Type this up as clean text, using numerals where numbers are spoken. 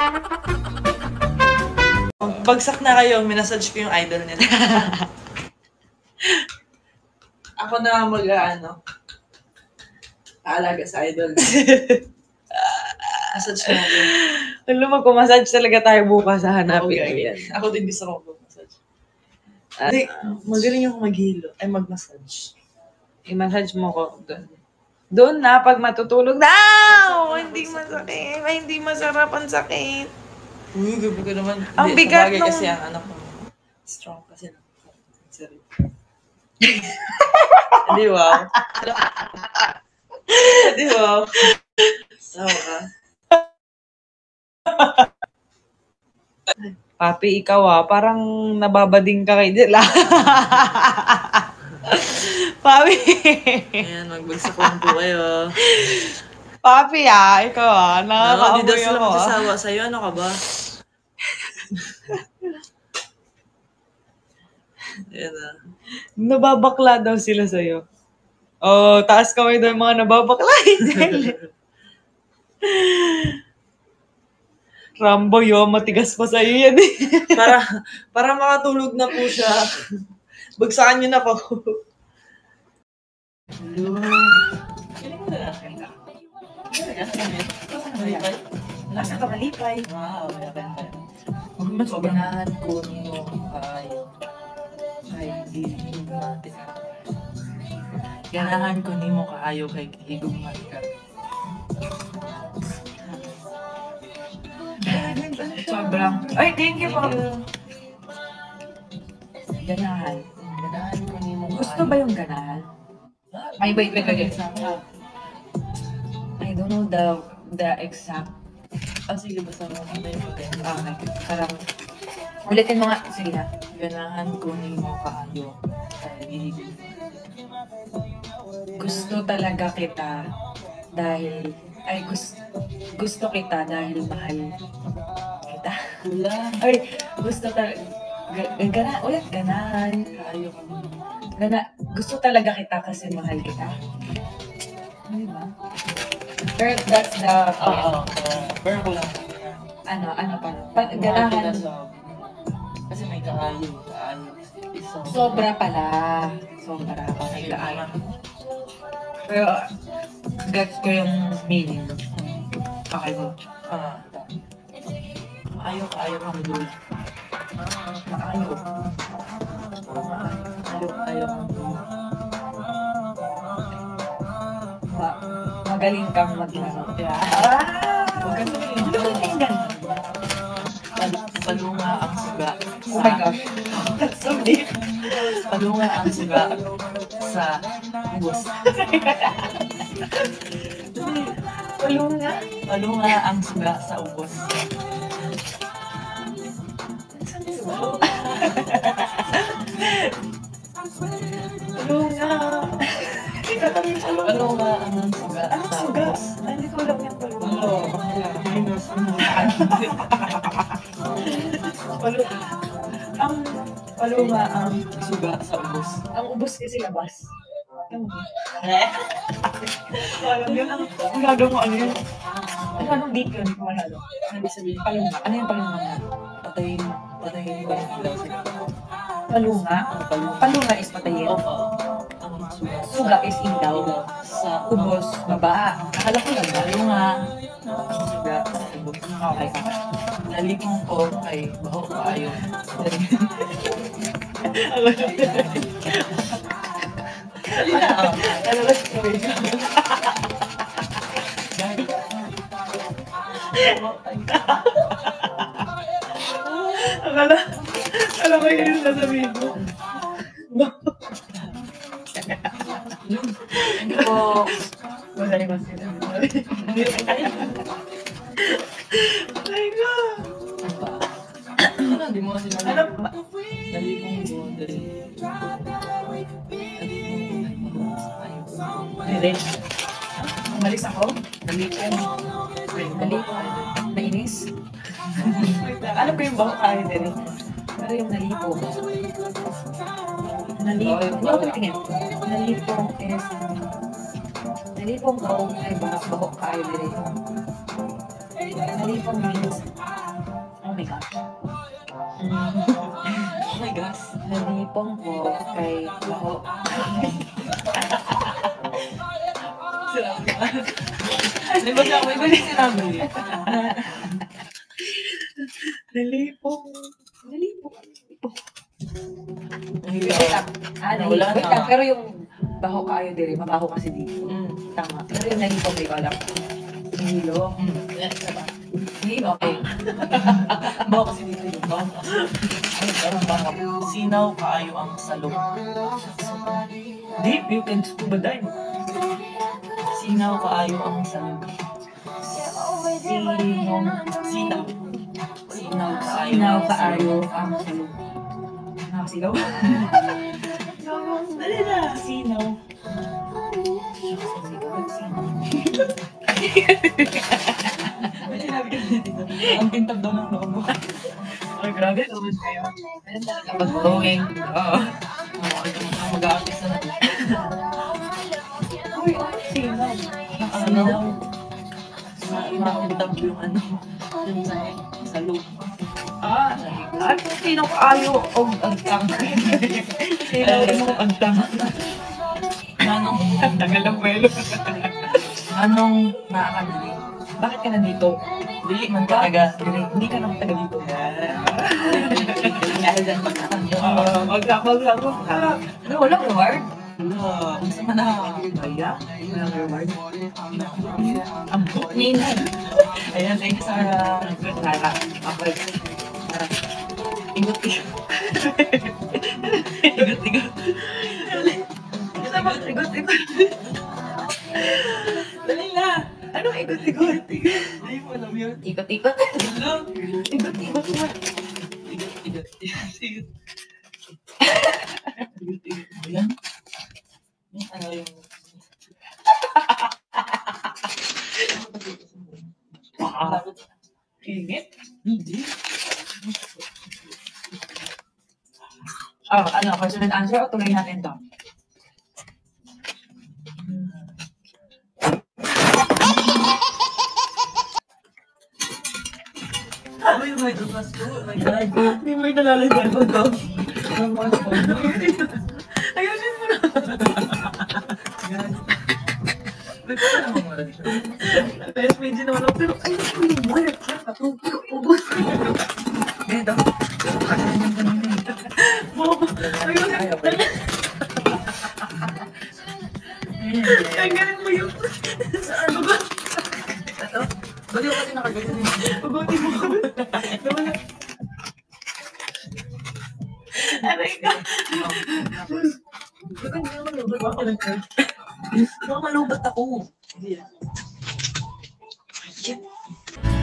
Bagsak na kayo, minasage ko yung idol nila. Ako na aalaga sa idol. Massage natin. Alam mo, magpumassage talaga tayo bukas, hanapin ko yan. Ako din gusto ko magpumassage. Magaling ako maghilo. Ay, mag-massage. I-massage mo ko doon. Doon na, pag matutulog na! Hindi masakit. Ay, hindi masarap ang sakit. Uy, gabi ko naman. Ang bigat nung... Kasi ang anak ko, strong kasi. Sorry. Hindi, wow. Hindi, wow. Sawa ka. Papi, ikaw parang nababading ka kay Jella. Papi. Ayan, magbagsak lang po kayo. Papi, ikaw nakakaamoy ako. Hindi daw sila magsasawa sa'yo. Ano ka ba? Ayan na. Nababakla daw sila sa'yo. Taas kamay daw yung mga nababakla. Rambo, matigas pa sa'yo yan eh. para makatulog na po siya. Bagsakan niyo na po. Piling mo na natin ka. Nasa ka malipay. Wow, ganahan ko niyo ganahan ko ni mo kaayo kay higugmatika. Sobrang. Ay, thank you po. Ganahan ko ni mo. Gusto ba yung ganahan? Ay, wait. I don't know the exact. Sige, basta mo na yung pagkain. Okay. Parang, ulitin mo nga. Sige na. Ganahan ko ni mo kaayo kay gusto talaga kita dahil gusto kita dahil mahal kita. Ay, gusto talaga ganahan. Gusto talaga kita kasi mahal kita. Ano ba? Pero that's the pero ko lang. Ano pa? Ganahan. Kasi may kaayo. Sobra pala. Sobra pa may kaayo. Pero, gets ko yung meaning. Okay mo. Ayaw ang dulo. Ayaw ang dulo. Magaling kang maglaro. Magaling. Palunga ang suga. Oh my gosh. That's so deep. Palunga ang suga sa ubos. Palunga ang suga sa ubos. Palunga ang suga sa ubos. Hindi ko alam yung palunga. Palunga ang suga sa ubos. Ang ubos kasi labas. Alam yun ang gagawin mo ano yun? Anong deep yun? Manalo? Ano sabihin? Palunga. Ano yung palunga nga? Patayin ko yung ilaw. Palunga? Palunga is patayin. Ang suga. Suga is ilaw. Sa ubos, baba. Akala ko lang. Palunga ang suga sa ubos. Okay. Nalipong ko kay baho kaayo. Alam ko yun yung sasabihin ko. Hindi ko Magaling ko sila. Ay ko! Hindi mo kasi nalipong ko dali. Dire. Umalis ako? Nalipong. Nainis? Alam ko yung bako kayo dire. Pero yung nalipong. Hindi ako tingin. Nalipong is... Nalipong ko ay bako kayo dire. Nalipong means, oh my gosh. Oh my gosh. Nalipong po kay Baho. Di ba siya? May balik sinabi. Nalipong. Nalipong. Ay, Wala wala na. na. Pero yung Baho kaayo diri, mabaho kasi dito. Tama. Pero yung nalipong kay Wala. Hilo. Hilo. Okay. Bawa kasi dito yung bawa kasi. Ay, parang baka sinaw kaayo ang salong. Deep, you can scuba dive. Sinaw kaayo ang salong. Sinaw. Sinaw kaayo. Sinaw kaayo ang salong. Nakasigaw? Dali na. Sinaw. May sinabi ka dito. Ang pintab daw ng loob mo. Ay, grabe. Tawad kayo. Kapag going. Oo. Mag-a-artist na. Uy, sinaw. Sinaw. Pintab yung ano. Yung sa loob. Ano sinaw kaayo o agtang? Sinaw mo agtang. Tagal ng pwelo. Anong nakakadali? Bakit ka nandito? Dili man talaga. Hindi ka naman taga dito. Dahil dyan magkakanda. Magkakaglago ka. Ano, walang reward? Wala. Kung saan man nakakabaya. Walang reward. Ang bukin. Ayan, thank you, Sarah. Tara, kapag Ingot-ingot. Ingot-ingot. igot-igot. Dali na. Anong igot-igot? Hindi mo alam yun. Ikot-ikot. Hello? Igot-igot mo. Ingot-ingot. Ingot-ingot. Ingot-ingot. Ayan. Yung ano yung... Ingit? Hindi. Ano, question and answer o tuloy natin to? Oh my God, oh my God. Hindi mo yung nalalagyan mo to. Ayusin mo na. Best medyo naman ako, pero ay, yung wire. Ubus. Dito. Tanggalin mo yung... Ano ba? Ito? Bali ako kasi nakaganyan eh. Pagutin mo ko. Nawala. Aray ka. Bakit hindi naman lubat ako nag-charge? Baka malubat ako. Shit.